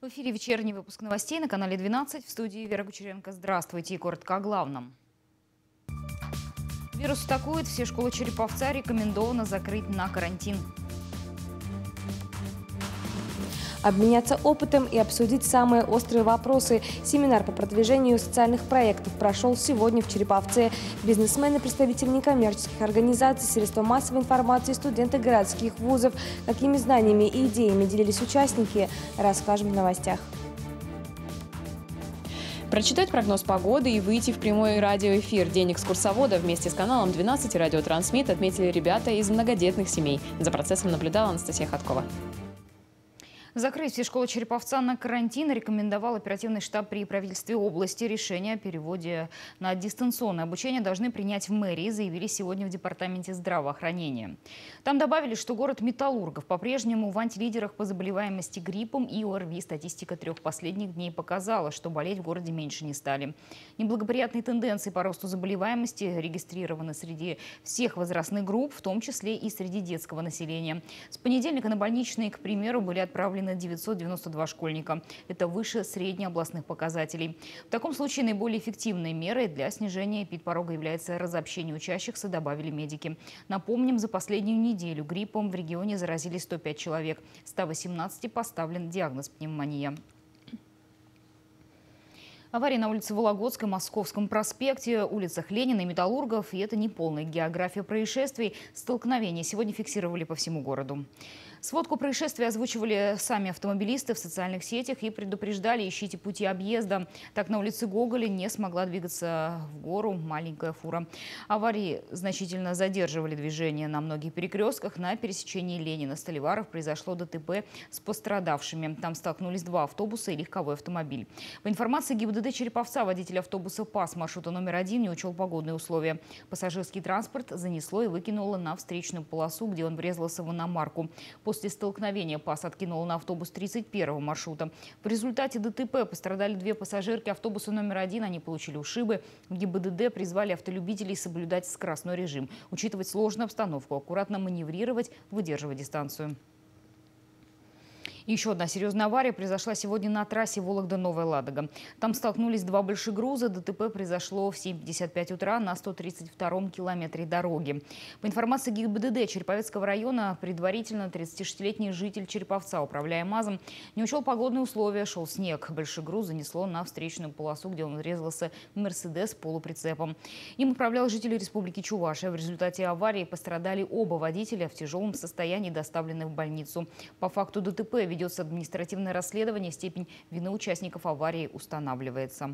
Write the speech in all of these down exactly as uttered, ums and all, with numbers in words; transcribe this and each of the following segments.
эфире вечерний выпуск новостей на канале двенадцать. В студии Вера Кучеренко. Здравствуйте. И коротко о главном. Вирус атакует. Все школы Череповца рекомендовано закрыть на карантин. Обменяться опытом и обсудить самые острые вопросы. Семинар по продвижению социальных проектов прошел сегодня в Череповце. Бизнесмены, представители некоммерческих организаций, средства массовой информации, студенты городских вузов. Какими знаниями и идеями делились участники, расскажем в новостях. Прочитать прогноз погоды и выйти в прямой радиоэфир. День экскурсовода вместе с каналом двенадцать и радио Трансмит отметили ребята из многодетных семей. За процессом наблюдала Анастасия Ходкова. Закрыть все школы Череповца на карантин рекомендовал оперативный штаб при правительстве области. Решение о переводе на дистанционное обучение должны принять в мэрии, заявили сегодня в департаменте здравоохранения. Там добавили, что город Металлургов по-прежнему в антилидерах по заболеваемости гриппом и ОРВИ. Статистика трех последних дней показала, что болеть в городе меньше не стали. Неблагоприятные тенденции по росту заболеваемости регистрированы среди всех возрастных групп, в том числе и среди детского населения. С понедельника на больничные, к примеру, были отправлены девятьсот девяносто два школьника. Это выше среднеобластных показателей. В таком случае наиболее эффективной мерой для снижения эпидпорога является разобщение учащихся, добавили медики. Напомним, за последнюю неделю гриппом в регионе заразились сто пять человек. ста восемнадцати поставлен диагноз пневмония. Авария на улице Вологодской, Московском проспекте, улицах Ленина и Металлургов. И это не полная география происшествий. Столкновения сегодня фиксировали по всему городу. Сводку происшествия озвучивали сами автомобилисты в социальных сетях и предупреждали: ищите пути объезда. Так, на улице Гоголя не смогла двигаться в гору маленькая фура. Аварии значительно задерживали движение на многих перекрестках. На пересечении Ленина-Столиваров произошло ДТП с пострадавшими. Там столкнулись два автобуса и легковой автомобиль. По информации ГИБДД Череповца, водитель автобуса ПАС маршрута номер один не учел погодные условия. Пассажирский транспорт занесло и выкинуло на встречную полосу, где он врезался в иномарку. После столкновения ПАС откинул на автобус тридцать первого маршрута. В результате ДТП пострадали две пассажирки автобуса номер один. Они получили ушибы. В ГИБДД призвали автолюбителей соблюдать скоростной режим, учитывать сложную обстановку, аккуратно маневрировать, выдерживать дистанцию. Еще одна серьезная авария произошла сегодня на трассе Вологда-Новая Ладога. Там столкнулись два большегруза. ДТП произошло в семь пятьдесят пять утра на сто тридцать втором километре дороги. По информации ГИБДД Череповецкого района, предварительно тридцатишестилетний житель Череповца, управляя МАЗом, не учел погодные условия. Шел снег. Большегруз занесло на встречную полосу, где он врезался в Мерседес с полуприцепом. Им управлял житель Республики Чувашия. В результате аварии пострадали оба водителя, в тяжелом состоянии доставлены в больницу. По факту ДТП ведется административное расследование, степень вины участников аварии устанавливается.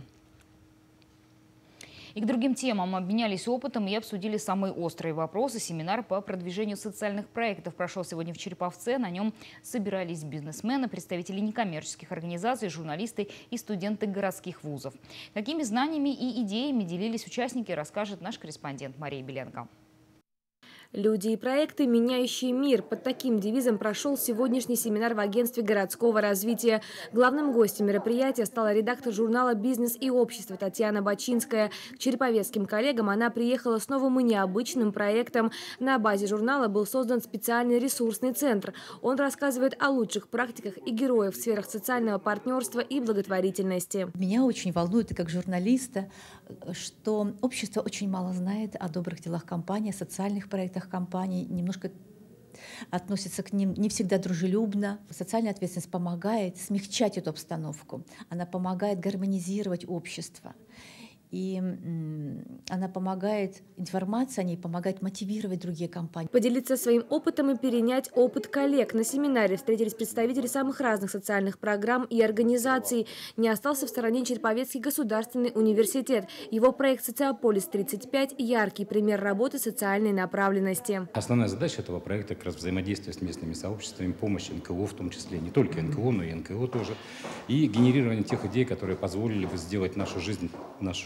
И к другим темам обменялись опытом и обсудили самые острые вопросы. Семинар по продвижению социальных проектов прошел сегодня в Череповце. На нем собирались бизнесмены, представители некоммерческих организаций, журналисты и студенты городских вузов. Какими знаниями и идеями делились участники, расскажет наш корреспондент Мария Беленко. Люди и проекты, меняющие мир. Под таким девизом прошел сегодняшний семинар в агентстве городского развития. Главным гостем мероприятия стала редактор журнала «Бизнес и общество» Татьяна Бачинская. К череповецким коллегам она приехала с новым и необычным проектом. На базе журнала был создан специальный ресурсный центр. Он рассказывает о лучших практиках и героях в сферах социального партнерства и благотворительности. Меня очень волнует, и как журналиста, что общество очень мало знает о добрых делах компании, о социальных проектах компаний, немножко относится к ним не всегда дружелюбно. Социальная ответственность помогает смягчать эту обстановку, она помогает гармонизировать общество. И она помогает, информация о ней помогает мотивировать другие компании. Поделиться своим опытом и перенять опыт коллег. На семинаре встретились представители самых разных социальных программ и организаций. Не остался в стороне Череповецкий государственный университет. Его проект «Социополис тридцать пять» – яркий пример работы социальной направленности. Основная задача этого проекта – как раз взаимодействие с местными сообществами, помощь эн ка о в том числе, не только эн ка о, но и эн ка о тоже, и генерирование тех идей, которые позволили бы сделать нашу жизнь, нашу жизнь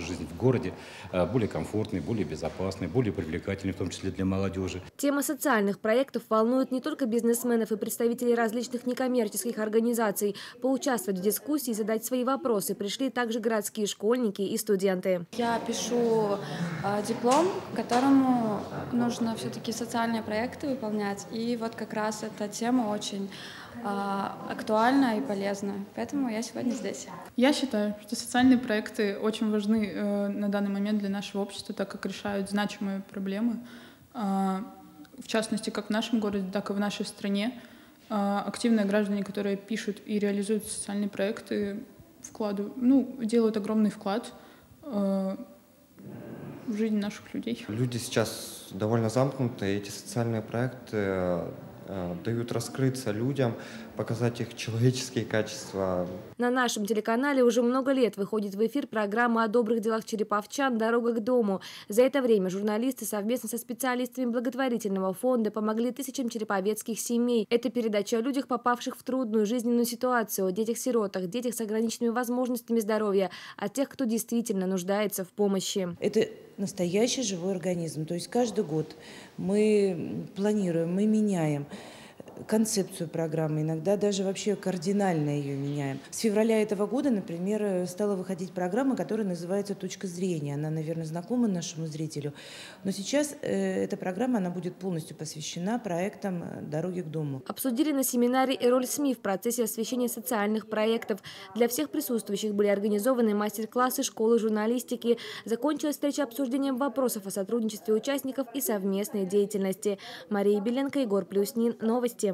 жизнь в городе более комфортной, более безопасной, более привлекательной, в том числе для молодежи. Тема социальных проектов волнует не только бизнесменов и представителей различных некоммерческих организаций. Поучаствовать в дискуссии и задать свои вопросы пришли также городские школьники и студенты. Я пишу э, диплом, которому нужно все-таки социальные проекты выполнять. И вот как раз эта тема очень э, актуальна и полезна. Поэтому я сегодня здесь. Я считаю, что социальные проекты очень важны э, на данный момент для нашего общества, так как решают значимые проблемы. Э, в частности, как в нашем городе, так и в нашей стране. Э, активные граждане, которые пишут и реализуют социальные проекты, вкладывают, ну, делают огромный вклад э, в жизнь наших людей. Люди сейчас довольно замкнуты, и эти социальные проекты э, дают раскрыться людям, показать их человеческие качества. На нашем телеканале уже много лет выходит в эфир программа о добрых делах череповчан «Дорога к дому». За это время журналисты совместно со специалистами благотворительного фонда помогли тысячам череповецких семей. Это передача о людях, попавших в трудную жизненную ситуацию, о детях-сиротах, детях с ограниченными возможностями здоровья, о тех, кто действительно нуждается в помощи. Это настоящий живой организм. То есть каждый год мы планируем, мы меняем концепцию программы, иногда даже вообще кардинально ее меняем. С февраля этого года, например, стала выходить программа, которая называется «Точка зрения». Она, наверное, знакома нашему зрителю. Но сейчас э, эта программа, она будет полностью посвящена проектам «Дороги к дому». Обсудили на семинаре и роль СМИ в процессе освещения социальных проектов. Для всех присутствующих были организованы мастер-классы школы журналистики. Закончилась встреча обсуждением вопросов о сотрудничестве участников и совместной деятельности. Мария Беленко, Егор Плюснин. Новости.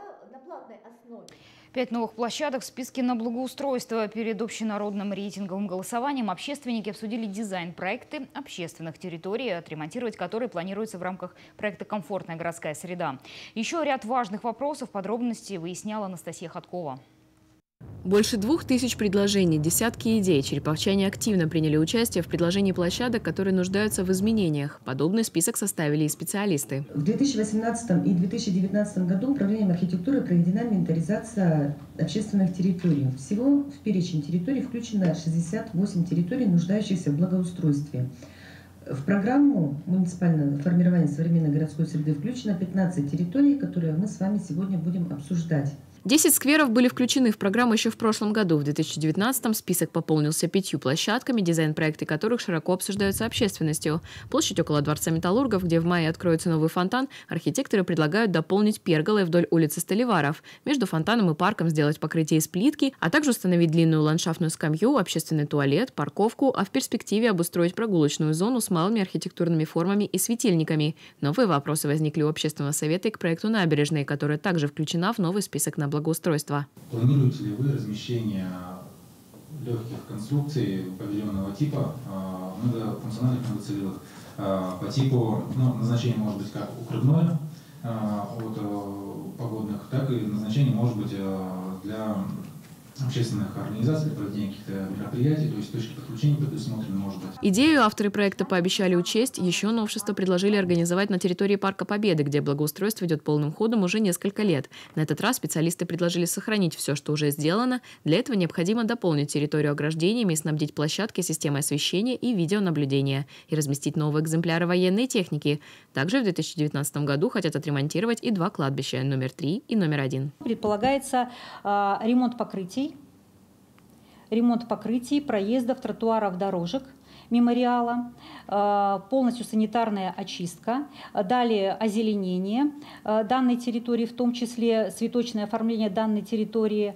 Пять новых площадок в списке на благоустройство. Перед общенародным рейтинговым голосованием общественники обсудили дизайн-проекты общественных территорий, отремонтировать которые планируется в рамках проекта «Комфортная городская среда». Еще ряд важных вопросов, подробности выясняла Анастасия Ходкова. Больше двух тысяч предложений, десятки идей. Череповчане активно приняли участие в предложении площадок, которые нуждаются в изменениях. Подобный список составили и специалисты. В две тысячи восемнадцатом и две тысячи девятнадцатом году Управлением архитектуры проведена инвентаризация общественных территорий. Всего в перечень территорий включено шестьдесят восемь территорий, нуждающихся в благоустройстве. В программу муниципального формирования современной городской среды включено пятнадцать территорий, которые мы с вами сегодня будем обсуждать. Десять скверов были включены в программу еще в прошлом году. В две тысячи девятнадцатом список пополнился пятью площадками, дизайн-проекты которых широко обсуждаются общественностью. Площадь около Дворца металлургов, где в мае откроется новый фонтан, архитекторы предлагают дополнить перголой вдоль улицы Столиваров. Между фонтаном и парком сделать покрытие из плитки, а также установить длинную ландшафтную скамью, общественный туалет, парковку, а в перспективе обустроить прогулочную зону с малыми архитектурными формами и светильниками. Новые вопросы возникли у общественного совета и к проекту набережной, которая также включена в новый список на благоустройства. Планируете ли вы размещение легких конструкций павильонного типа, многофункциональных, многоцелевых, по типу, ну, назначение может быть как укрывное от погодных, так и назначение может быть для общественных организаций, для проведения каких-то мероприятий, то есть точки подключения предусмотрены, может быть. Идею авторы проекта пообещали учесть. Еще новшество предложили организовать на территории Парка Победы, где благоустройство идет полным ходом уже несколько лет. На этот раз специалисты предложили сохранить все, что уже сделано. Для этого необходимо дополнить территорию ограждениями и снабдить площадки системой освещения и видеонаблюдения и разместить новые экземпляры военной техники. Также в две тысячи девятнадцатом году хотят отремонтировать и два кладбища – номер три и номер один. Предполагается э, ремонт покрытий, ремонт покрытий, проездов, тротуаров, дорожек мемориала, полностью санитарная очистка, далее озеленение данной территории, в том числе цветочное оформление данной территории,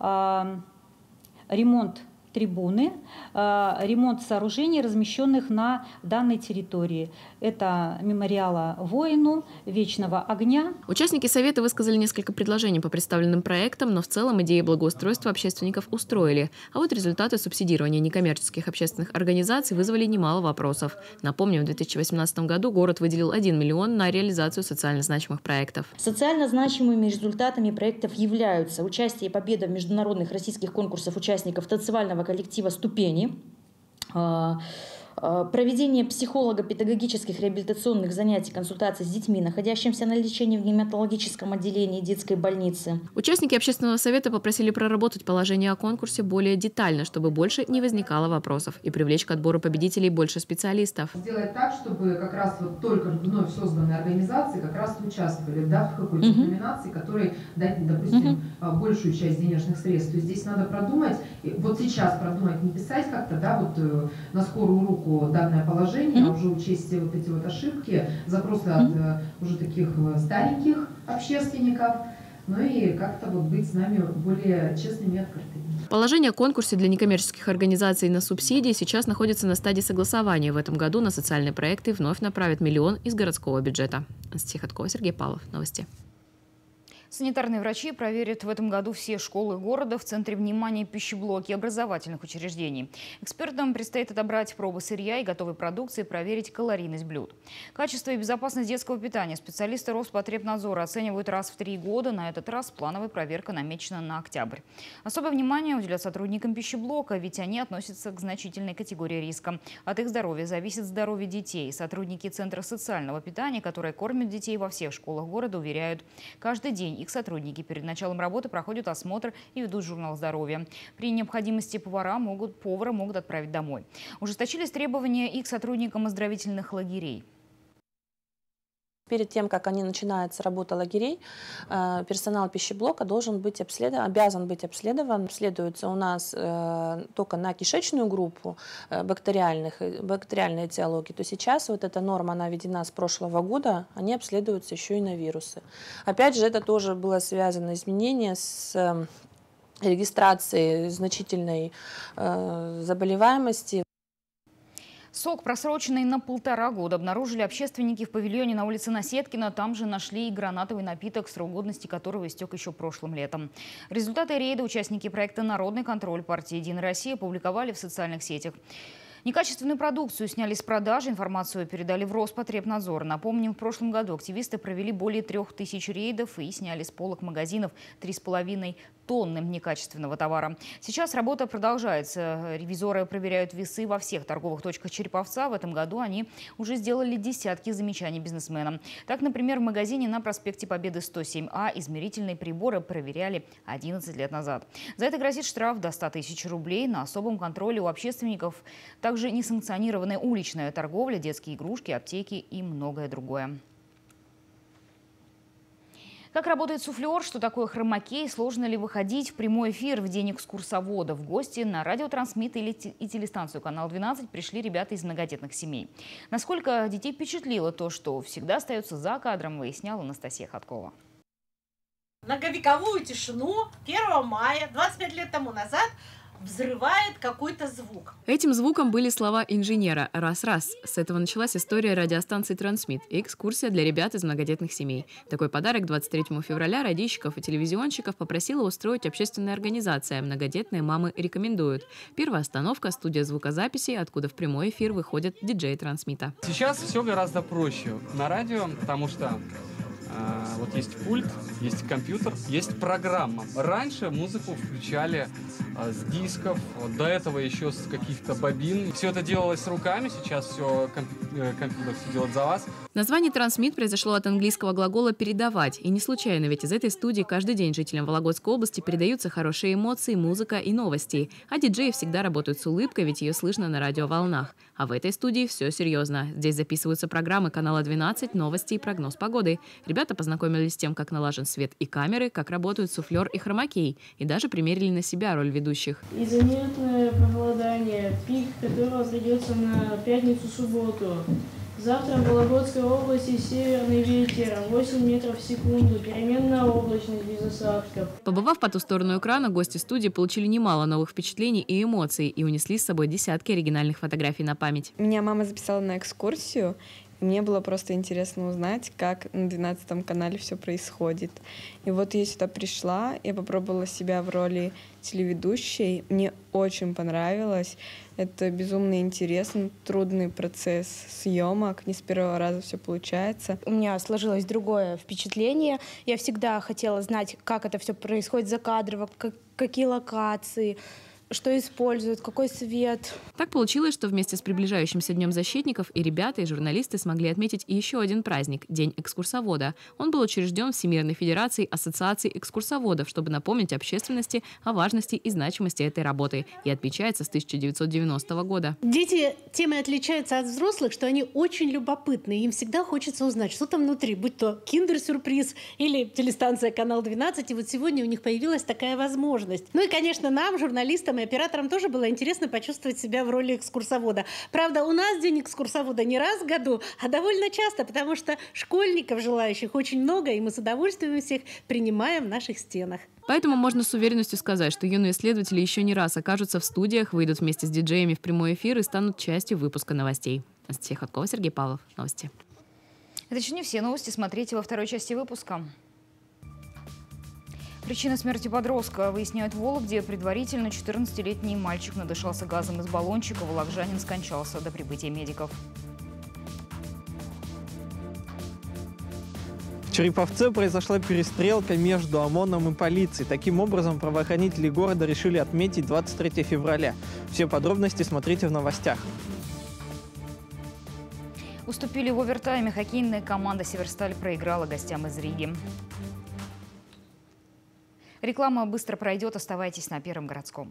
ремонт трибуны, ремонт сооружений, размещенных на данной территории. Это мемориала воину, вечного огня. Участники совета высказали несколько предложений по представленным проектам, но в целом идеи благоустройства общественников устроили. А вот результаты субсидирования некоммерческих общественных организаций вызвали немало вопросов. Напомним, в две тысячи восемнадцатом году город выделил один миллион на реализацию социально значимых проектов. Социально значимыми результатами проектов являются участие и победа в международных российских конкурсах участников танцевального коллектива «Ступени», Проведение психолого-педагогических реабилитационных занятий, консультаций с детьми, находящимися на лечении в гематологическом отделении детской больницы. Участники общественного совета попросили проработать положение о конкурсе более детально, чтобы больше не возникало вопросов, и привлечь к отбору победителей больше специалистов. Сделать так, чтобы как раз вот только вновь созданные организации как раз участвовали, да, в какой-то uh-huh. номинации, которой дать, допустим, uh-huh. большую часть денежных средств. То есть здесь надо продумать, вот сейчас продумать, не писать как-то, да, вот на скорую руку данное положение, mm-hmm. а уже учесть вот эти вот ошибки, запросы mm-hmm. от уже таких стареньких общественников, ну и как-то вот быть с нами более честными и открытыми. Положение о конкурсе для некоммерческих организаций на субсидии сейчас находится на стадии согласования. В этом году на социальные проекты вновь направят миллион из городского бюджета. Анастасия Ходкова, Сергей Павлов. Новости. Санитарные врачи проверят в этом году все школы города в центре внимания пищеблоки образовательных учреждений. Экспертам предстоит отобрать пробы сырья и готовой продукции, проверить калорийность блюд. Качество и безопасность детского питания специалисты Роспотребнадзора оценивают раз в три года. На этот раз плановая проверка намечена на октябрь. Особое внимание уделят сотрудникам пищеблока, ведь они относятся к значительной категории риска. От их здоровья зависит здоровье детей. Сотрудники Центра социального питания, которые кормят детей во всех школах города, уверяют, каждый день их сотрудники перед началом работы проходят осмотр и ведут журнал здоровья. При необходимости повара могут, повара могут отправить домой. Ужесточились требования и к сотрудникам оздоровительных лагерей. Перед тем, как они начинают с работы лагерей, персонал пищеблока должен быть обследован, обязан быть обследован. Обследуется у нас только на кишечную группу бактериальных, бактериальной этиологии. То сейчас вот эта норма, она введена с прошлого года, они обследуются еще и на вирусы. Опять же, это тоже было связано изменение с регистрацией значительной заболеваемости. Сок, просроченный на полтора года, обнаружили общественники в павильоне на улице Насеткина. Там же нашли и гранатовый напиток, срок годности которого истек еще прошлым летом. Результаты рейда участники проекта «Народный контроль» партии «Единая Россия» опубликовали в социальных сетях. Некачественную продукцию сняли с продажи, информацию передали в Роспотребнадзор. Напомним, в прошлом году активисты провели более трех тысяч рейдов и сняли с полок магазинов три с половиной тонны некачественного товара. Сейчас работа продолжается. Ревизоры проверяют весы во всех торговых точках Череповца. В этом году они уже сделали десятки замечаний бизнесменам. Так, например, в магазине на проспекте Победы сто семь А измерительные приборы проверяли одиннадцать лет назад. За это грозит штраф до ста тысяч рублей. На особом контроле у общественников также несанкционированная уличная торговля, детские игрушки, аптеки и многое другое. Как работает суфлер, что такое хромакей, сложно ли выходить в прямой эфир в день экскурсовода? В гости на радиотрансмит или и телестанцию «Канал двенадцать» пришли ребята из многодетных семей. Насколько детей впечатлило то, что всегда остается за кадром, выясняла Анастасия Ходкова. Многовековую тишину первого мая, двадцать пять лет тому назад, взрывает какой-то звук. Этим звуком были слова инженера «раз-раз». С этого началась история радиостанции «Трансмит» и экскурсия для ребят из многодетных семей. Такой подарок двадцать третьего февраля радищиков и телевизионщиков попросила устроить общественная организация «Многодетные мамы рекомендуют». Первая остановка – студия звукозаписи, откуда в прямой эфир выходят диджеи «Трансмита». Сейчас все гораздо проще на радио, потому что вот есть пульт, есть компьютер, есть программа. Раньше музыку включали а, с дисков, вот, до этого еще с каких-то бобин. Все это делалось руками, сейчас все компьютер, компьютер все делает за вас. Название «Трансмит» произошло от английского глагола «передавать». И не случайно, ведь из этой студии каждый день жителям Вологодской области передаются хорошие эмоции, музыка и новости. А диджеи всегда работают с улыбкой, ведь ее слышно на радиоволнах. А в этой студии все серьезно. Здесь записываются программы канала двенадцать, новости и прогноз погоды. Ребята познакомились с тем, как налажен свет и камеры, как работают суфлер и хромакей. И даже примерили на себя роль ведущих. Изумительное похолодание, пик которого придется на пятницу-субботу. Завтра в Вологодской области северный ветер восемь метров в секунду, переменная облачность без осадков. Побывав по ту сторону экрана, гости студии получили немало новых впечатлений и эмоций и унесли с собой десятки оригинальных фотографий на память. Меня мама записала на экскурсию. Мне было просто интересно узнать, как на двенадцатом канале все происходит. И вот я сюда пришла, я попробовала себя в роли телеведущей. Мне очень понравилось. Это безумно интересно, трудный процесс съемок. Не с первого раза все получается. У меня сложилось другое впечатление. Я всегда хотела знать, как это все происходит за кадром, как, какие локации. что используют, какой цвет. Так получилось, что вместе с приближающимся Днем защитников и ребята, и журналисты смогли отметить еще один праздник – День экскурсовода. Он был учрежден Всемирной Федерацией Ассоциаций экскурсоводов, чтобы напомнить общественности о важности и значимости этой работы. И отмечается с тысяча девятьсот девяностого года. Дети тем и отличаются от взрослых, что они очень любопытны. Им всегда хочется узнать, что там внутри, будь то киндер-сюрприз или телестанция «Канал двенадцать». И вот сегодня у них появилась такая возможность. Ну и, конечно, нам, журналистам и операторам, тоже было интересно почувствовать себя в роли экскурсовода. Правда, у нас день экскурсовода не раз в году, а довольно часто, потому что школьников желающих очень много, и мы с удовольствием всех принимаем в наших стенах. Поэтому можно с уверенностью сказать, что юные исследователи еще не раз окажутся в студиях, выйдут вместе с диджеями в прямой эфир и станут частью выпуска новостей. Анастасия Ходкова, Сергей Павлов. Новости. Это еще не все новости. Смотрите во второй части выпуска. Причина смерти подростка выясняют в Вологде. Предварительно четырнадцатилетний мальчик надышался газом из баллончика. Вологжанин скончался до прибытия медиков. В Череповце произошла перестрелка между ОМОНом и полицией. Таким образом, правоохранители города решили отметить двадцать третьего февраля. Все подробности смотрите в новостях. Уступили в овертайме. Хоккейная команда «Северсталь» проиграла гостям из Риги. Реклама быстро пройдет. Оставайтесь на Первом городском.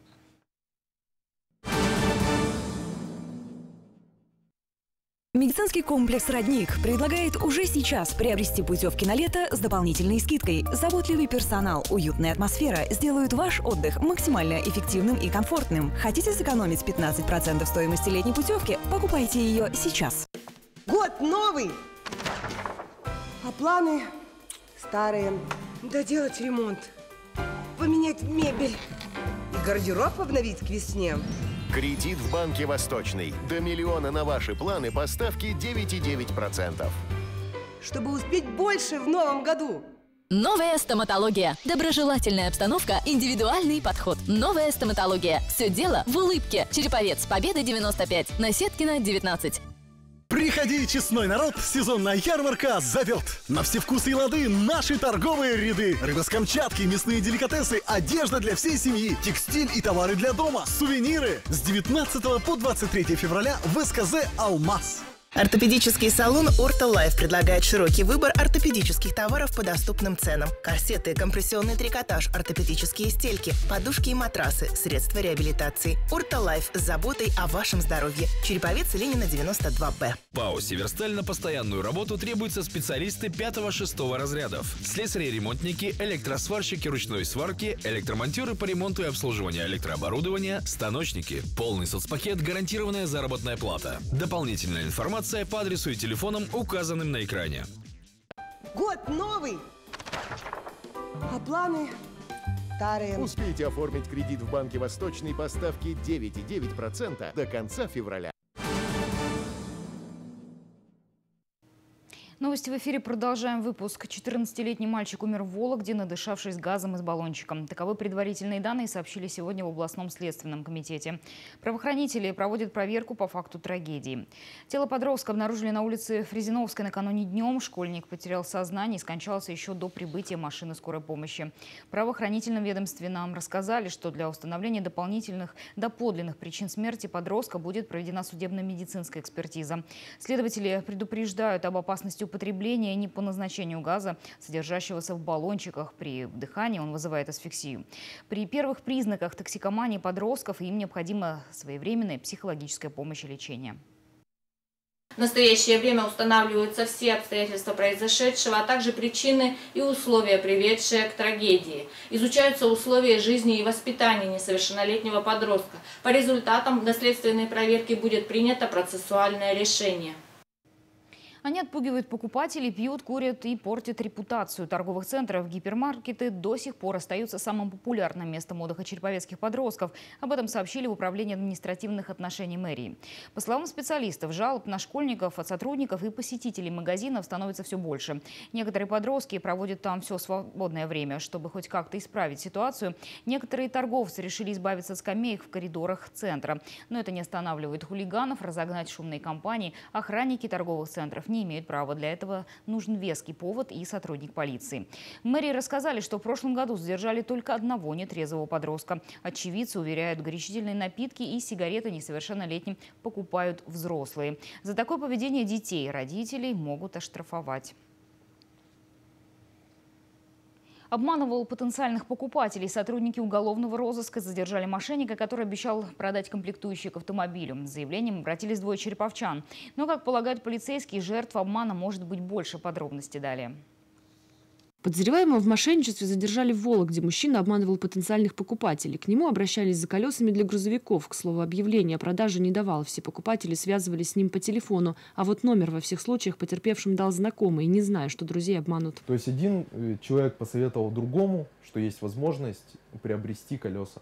Медицинский комплекс «Родник» предлагает уже сейчас приобрести путевки на лето с дополнительной скидкой. Заботливый персонал, уютная атмосфера сделают ваш отдых максимально эффективным и комфортным. Хотите сэкономить пятнадцать процентов стоимости летней путевки? Покупайте ее сейчас. Год новый, а планы старые. Доделать ремонт, поменять мебель и гардероб обновить к весне. Кредит в банке «Восточный». До миллиона на ваши планы по ставке девять и девять десятых процента. Чтобы успеть больше в новом году. Новая стоматология. Доброжелательная обстановка, индивидуальный подход. Новая стоматология. Все дело в улыбке. Череповец, Победа девяносто пять. Насеткина девятнадцать. Приходи, честной народ, сезонная ярмарка зовет. На все вкусы и лады наши торговые ряды. Рыба с Камчатки, мясные деликатесы, одежда для всей семьи, текстиль и товары для дома, сувениры. С девятнадцатого по двадцать третье февраля в эс ка зэ «Алмаз». Ортопедический салон «Ортолайф» предлагает широкий выбор ортопедических товаров по доступным ценам. Корсеты, компрессионный трикотаж, ортопедические стельки, подушки и матрасы, средства реабилитации. «Ортолайф» с заботой о вашем здоровье. Череповец, Ленина, девяносто два бэ. ПАО «Северсталь» на постоянную работу требуются специалисты пятого-шестого разрядов. Слесари-ремонтники, электросварщики ручной сварки, электромонтеры по ремонту и обслуживанию электрооборудования, станочники. Полный соцпакет, гарантированная заработная плата. Дополнительная информация по адресу и телефонам, указанным на экране. Год новый, а планы старые. Успейте оформить кредит в банке «Восточный» по ставке девять и девять десятых процента до конца февраля. Новости в эфире. Продолжаем выпуск. четырнадцатилетний мальчик умер в Вологде, надышавшись газом из баллончика. Таковы предварительные данные сообщили сегодня в областном следственном комитете. Правоохранители проводят проверку по факту трагедии. Тело подростка обнаружили на улице Фрезиновской накануне днем. Школьник потерял сознание и скончался еще до прибытия машины скорой помощи. В правоохранительном ведомстве нам рассказали, что для установления дополнительных доподлинных причин смерти подростка будет проведена судебно-медицинская экспертиза. Следователи предупреждают об опасности употребления не по назначению газа, содержащегося в баллончиках. При вдыхании он вызывает асфиксию. При первых признаках токсикомании подростков им необходима своевременная психологическая помощь и лечение. В настоящее время устанавливаются все обстоятельства произошедшего, а также причины и условия, приведшие к трагедии. Изучаются условия жизни и воспитания несовершеннолетнего подростка. По результатам доследственной проверки будет принято процессуальное решение. Они отпугивают покупателей, пьют, курят и портят репутацию торговых центров. Гипермаркеты до сих пор остаются самым популярным местом отдыха череповецких подростков. Об этом сообщили в Управлении административных отношений мэрии. По словам специалистов, жалоб на школьников от сотрудников и посетителей магазинов становится все больше. Некоторые подростки проводят там все свободное время. Чтобы хоть как-то исправить ситуацию, некоторые торговцы решили избавиться от скамеек в коридорах центра. Но это не останавливает хулиганов разогнать шумные компании. Охранники торговых центров не имеют права. Для этого нужен веский повод и сотрудник полиции. В мэрии рассказали, что в прошлом году задержали только одного нетрезвого подростка. Очевидцы уверяют, горячительные напитки и сигареты несовершеннолетним покупают взрослые. За такое поведение детей родителей могут оштрафовать. Обманывал потенциальных покупателей. Сотрудники уголовного розыска задержали мошенника, который обещал продать комплектующие к автомобилю. С заявлением обратились двое череповчан. Но, как полагают полицейские, жертв обмана может быть больше. Подробностей далее. Подозреваемого в мошенничестве задержали в Вологде. Мужчина обманывал потенциальных покупателей. К нему обращались за колесами для грузовиков. К слову, объявления о продаже не давал. Все покупатели связывались с ним по телефону. А вот номер во всех случаях потерпевшим дал знакомый, не зная, что друзей обманут. То есть один человек посоветовал другому, что есть возможность приобрести колеса.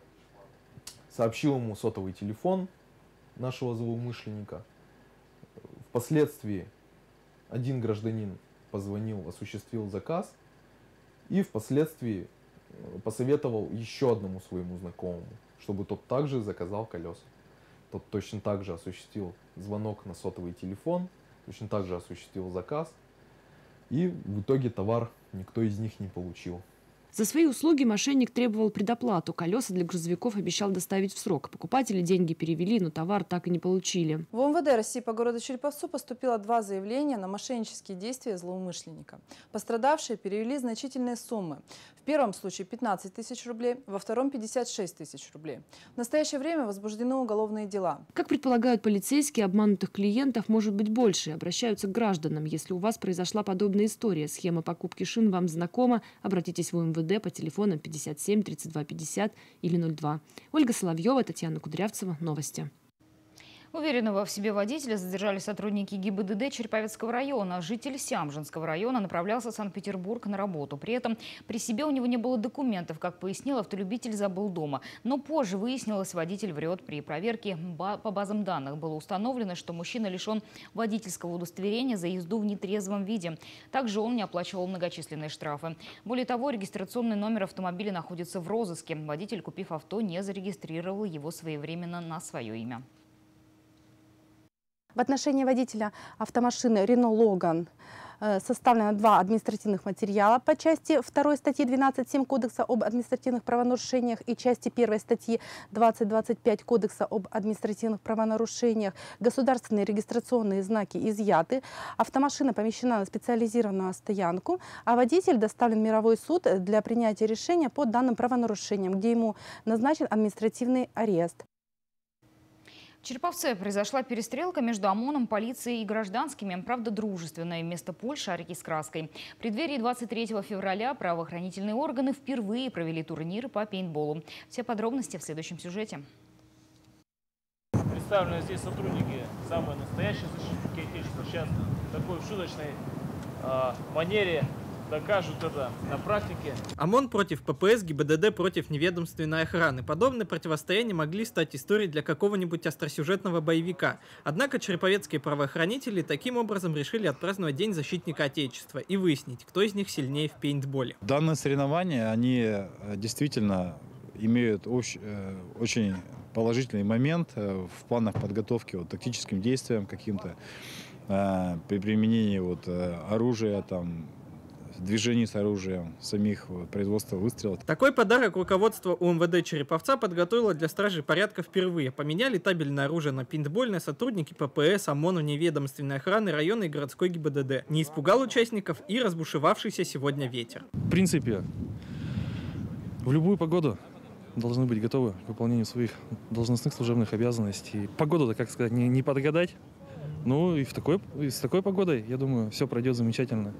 Сообщил ему сотовый телефон нашего злоумышленника. Впоследствии один гражданин позвонил, осуществил заказ и впоследствии посоветовал еще одному своему знакомому, чтобы тот также заказал колеса. Тот точно так же осуществил звонок на сотовый телефон, точно так же осуществил заказ, и в итоге товар никто из них не получил. За свои услуги мошенник требовал предоплату. Колеса для грузовиков обещал доставить в срок. Покупатели деньги перевели, но товар так и не получили. В МВД России по городу Череповцу поступило два заявления на мошеннические действия злоумышленника. Пострадавшие перевели значительные суммы. В первом случае пятнадцать тысяч рублей, во втором пятьдесят шесть тысяч рублей. В настоящее время возбуждены уголовные дела. Как предполагают полицейские, обманутых клиентов может быть больше. Обращаются к гражданам. Если у вас произошла подобная история, схема покупки шин вам знакома, обратитесь в МВД по телефонам пятьдесят семь тридцать два пятьдесят или ноль два. Ольга Соловьева, Татьяна Кудрявцева. Новости. Уверенного в себе водителя задержали сотрудники ГИБДД Череповецкого района. Житель Сямжинского района направлялся в Санкт-Петербург на работу. При этом при себе у него не было документов. Как пояснил, автолюбитель забыл дома. Но позже выяснилось, водитель врет. При проверке по базам данных было установлено, что мужчина лишен водительского удостоверения за езду в нетрезвом виде. Также он не оплачивал многочисленные штрафы. Более того, регистрационный номер автомобиля находится в розыске. Водитель, купив авто, не зарегистрировал его своевременно на свое имя. В отношении водителя автомашины Renault Logan составлено два административных материала по части второй статьи двенадцать семь Кодекса об административных правонарушениях и части первой статьи двадцать двадцать пять Кодекса об административных правонарушениях. Государственные регистрационные знаки изъяты. Автомашина помещена на специализированную стоянку, а водитель доставлен в мировой суд для принятия решения по данным правонарушениям, где ему назначен административный арест. В Череповце произошла перестрелка между ОМОНом, полицией и гражданскими. Правда, дружественное. Вместо пуль шарики с краской. В преддверии двадцать третьего февраля правоохранительные органы впервые провели турнир по пейнтболу. Все подробности в следующем сюжете. Представлены здесь сотрудники самые настоящие защитники Отечества. Сейчас в такой шуточной э, манере докажут это на практике. ОМОН против ППС, ГИБДД против неведомственной охраны. Подобные противостояния могли стать историей для какого-нибудь остросюжетного боевика. Однако череповецкие правоохранители таким образом решили отпраздновать День защитника Отечества и выяснить, кто из них сильнее в пейнтболе. Данные соревнования, они действительно имеют общ, очень положительный момент в планах подготовки вот, тактическим действиям каким-то, при применении вот, оружия, там, движений с оружием, самих производства выстрелов. Такой подарок руководство УМВД Череповца подготовило для стражей порядка впервые. Поменяли табельное оружие на пейнтбольное сотрудники ППС, ОМОНа, неведомственной охраны района и городской ГИБДД. Не испугал участников и разбушевавшийся сегодня ветер. В принципе, в любую погоду должны быть готовы к выполнению своих должностных служебных обязанностей. Погоду-то, как сказать, не, не подгадать. Ну и в такой, и с такой погодой, я думаю, все пройдет замечательно.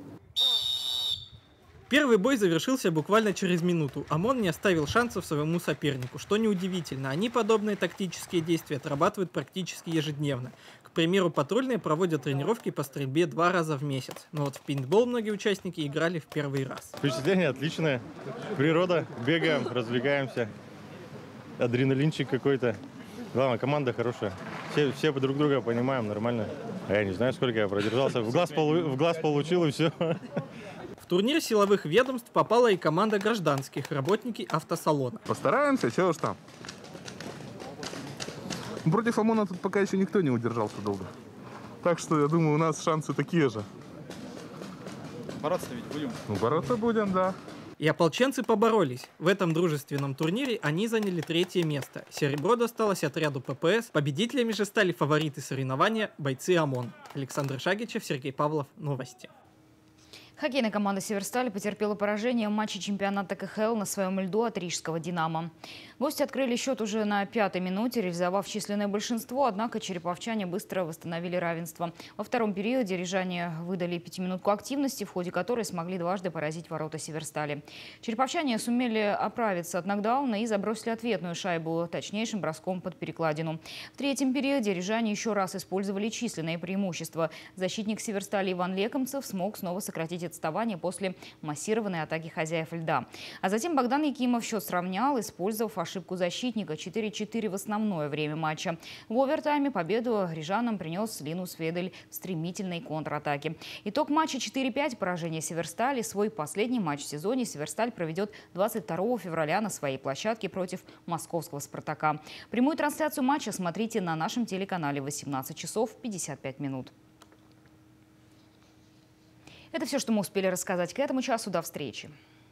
Первый бой завершился буквально через минуту. ОМОН не оставил шансов своему сопернику. Что неудивительно, они подобные тактические действия отрабатывают практически ежедневно. К примеру, патрульные проводят тренировки по стрельбе два раза в месяц. Но вот в пейнтбол многие участники играли в первый раз. Впечатление отличное. Природа, бегаем, развлекаемся. Адреналинчик какой-то. Главное, команда хорошая. Все, все друг друга понимаем, нормально. А я не знаю, сколько я продержался. В глаз, полу, в глаз получил и все. В турнир силовых ведомств попала и команда гражданских, работники автосалона. Постараемся, чего уж там. Против ОМОНа тут пока еще никто не удержался долго. Так что, я думаю, у нас шансы такие же. Бороться ведь будем? Ну, бороться будем, да. И ополченцы поборолись. В этом дружественном турнире они заняли третье место. Серебро досталось отряду ППС. Победителями же стали фавориты соревнования бойцы ОМОН. Александр Шагичев, Сергей Павлов. Новости. Хоккейная команда «Северсталь» потерпела поражение в матче чемпионата ка ха эл на своем льду от рижского «Динамо». Гости открыли счет уже на пятой минуте, реализовав численное большинство, однако череповчане быстро восстановили равенство. Во втором периоде рижане выдали пятиминутку активности, в ходе которой смогли дважды поразить ворота «Северстали». Череповчане сумели оправиться от нокдауна и забросили ответную шайбу точнейшим броском под перекладину. В третьем периоде рижане еще раз использовали численное преимущество. Защитник «Северстали» Иван Лекомцев смог снова сократить отставание после массированной атаки хозяев льда. А затем Богдан Якимов счет сравнял, использовав ошибку защитника. четыре-четыре в основное время матча. В овертайме победу рижанам принес Линус Федель в стремительной контратаке. Итог матча четыре пять. Поражение Северстали. Свой последний матч в сезоне Северсталь проведет двадцать второго февраля на своей площадке против московского «Спартака». Прямую трансляцию матча смотрите на нашем телеканале в восемнадцать часов пятьдесят пять минут. Это все, что мы успели рассказать к этому часу. До встречи.